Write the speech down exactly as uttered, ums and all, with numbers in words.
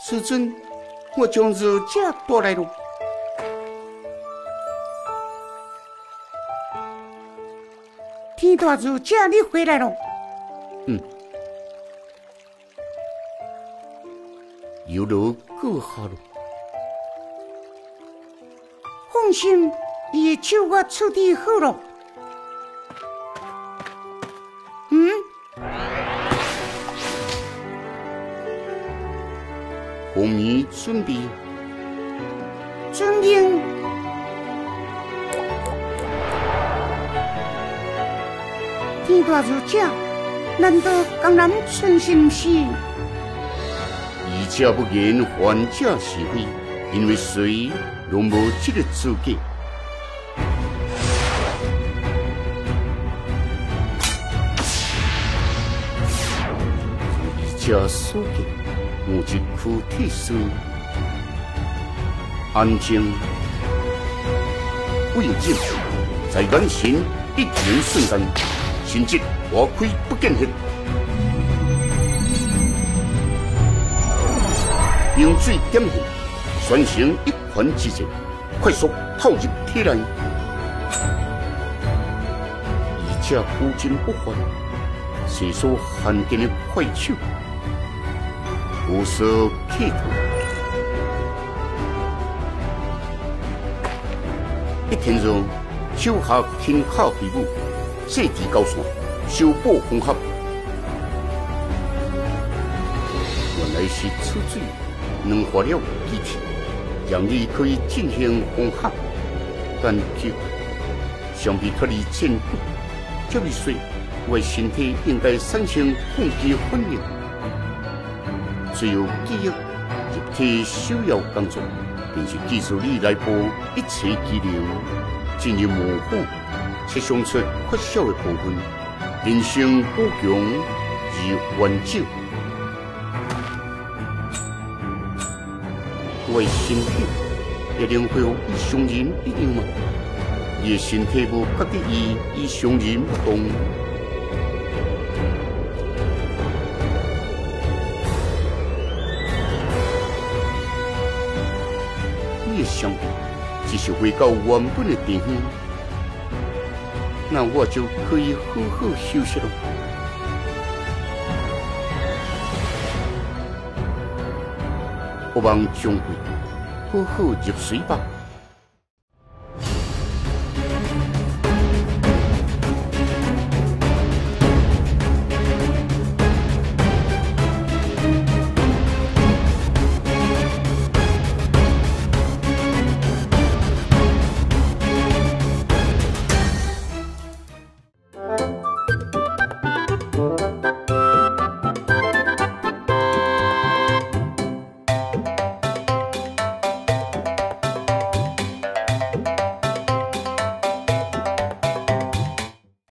师尊，我将日家带来了。天大日家，你回来了。嗯。有了够好了。放心，伊手我处理好了。嗯？红米准备。准备。天大如这，难道江南存心是？以家不言还家是非，因为谁拢无这个资格。以家所见，我一苦体师，安静为静，在眼前一言瞬间。心急花开不见血，用水点燃，旋成一团之势，快速透入体内。以这无尽不还，是所罕见的快手，无所企图。一天中，手下轻巧皮肤。射击高手，修补封合，原来是此水软化了机体，让你可以进行封合。但就相比脱离健康，这位说，我的身体应该产生抗击反应。只有记忆入体首要工作，便是记住你内部一切机能，进入模糊。设想出缺少的部分，人生补强而完整。我的身体一定会有与常人一样吗？你的身体无觉得伊与常人不同？你的想法只是回到原本的地方。那我就可以好好休息了。不妨将会好好入睡吧。